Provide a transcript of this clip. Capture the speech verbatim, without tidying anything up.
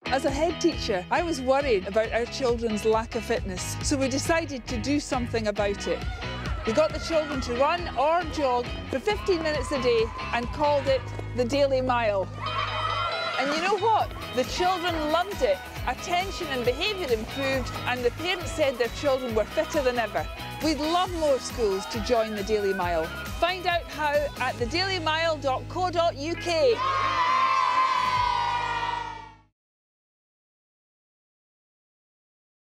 As a head teacher, I was worried about our children's lack of fitness, so we decided to do something about it. We got the children to run or jog for fifteen minutes a day and called it the Daily Mile. And you know what? The children loved it. Attention and behaviour improved, and the parents said their children were fitter than ever. We'd love more schools to join the Daily Mile. Find out how at the daily mile dot co dot U K.